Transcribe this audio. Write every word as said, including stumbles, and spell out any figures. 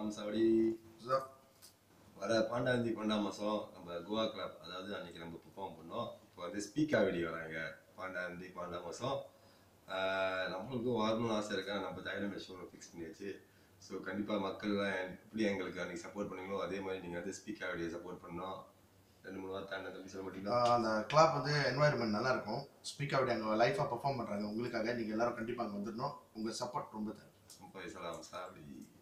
சலாம் சாவடி. வர பாண்டாந்தி பன்னெண்டாம் மாதம் நம்ம கோவா கிளப், அதாவது அன்றைக்கி நம்ம பெர்ஃபார்ம் பண்ணோம். இப்போ வந்து ஸ்பீக்கா வீடியோ வராங்க பாண்டாந்தி பன்னெண்டாம் மாதம். நம்மளுக்கும் வரணும்னு ஆசை இருக்கா, நம்ம டைனமிக் ஷோ ஃபிக்ஸ் பண்ணியாச்சு. ஸோ கண்டிப்பாக மக்கள்லாம் எப்படி எங்களுக்கு அன்றைக்கி சப்போர்ட் பண்ணீங்களோ அதே மாதிரி நீங்கள் வந்து ஸ்பீக்கா வீடியோ சப்போர்ட் பண்ணோம். ரெண்டு மூணு வார்த்தை என்ன தம்பி சொல்ல மாட்டீங்களா? அந்த கிளப் வந்து என்வாயர்மெண்ட் நல்லா இருக்கும். ஸ்பீக்கா வீடியோ அங்கே லைஃபாக பெர்ஃபார்ம் பண்ணுறாங்க. உங்களுக்காக நீங்கள் எல்லாரும் கண்டிப்பாக அங்கே வந்துடணும். உங்கள் சப்போர்ட் ரொம்ப தேவை. சலாம் சாவடி.